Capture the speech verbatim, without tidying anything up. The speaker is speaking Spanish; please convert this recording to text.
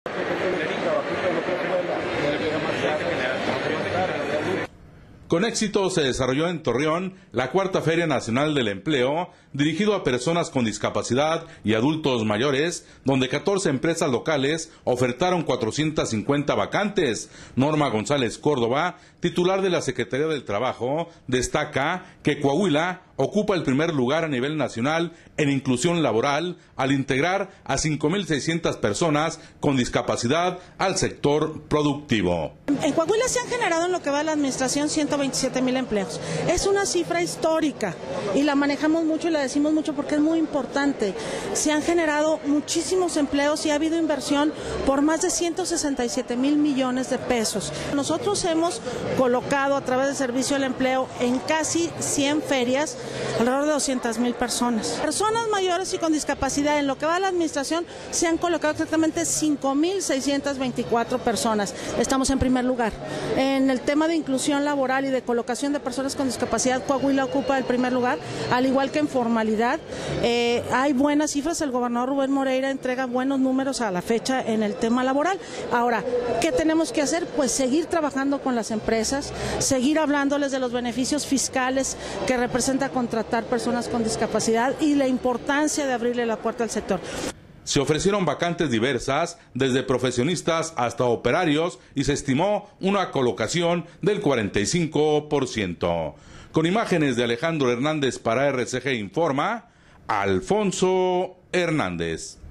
Con éxito se desarrolló en Torreón la cuarta Feria Nacional del Empleo, dirigido a personas con discapacidad y adultos mayores, donde catorce empresas locales ofertaron cuatrocientas cincuenta vacantes. Norma González Córdoba, titular de la Secretaría del Trabajo, destaca que Coahuila ocupa el primer lugar a nivel nacional en inclusión laboral al integrar a cinco mil seiscientas personas con discapacidad al sector productivo. En Coahuila se han generado en lo que va a la administración ciento veintisiete mil empleos. Es una cifra histórica y la manejamos mucho y la decimos mucho porque es muy importante. Se han generado muchísimos empleos y ha habido inversión por más de ciento sesenta y siete mil millones de pesos. Nosotros hemos colocado a través del Servicio del Empleo en casi cien ferias alrededor de doscientas mil personas. Personas mayores y con discapacidad, en lo que va a la administración, se han colocado exactamente cinco mil seiscientas veinticuatro personas. Estamos en primer lugar. En el tema de inclusión laboral y de colocación de personas con discapacidad, Coahuila ocupa el primer lugar, al igual que en formalidad. Eh, hay buenas cifras, el gobernador Rubén Moreira entrega buenos números a la fecha en el tema laboral. Ahora, ¿qué tenemos que hacer? Pues seguir trabajando con las empresas, seguir hablándoles de los beneficios fiscales que representa contratar personas con discapacidad y la importancia de abrirle la puerta al sector. Se ofrecieron vacantes diversas, desde profesionistas hasta operarios, y se estimó una colocación del cuarenta y cinco por ciento. Con imágenes de Alejandro Hernández para R C G Informa, Alfonso Hernández.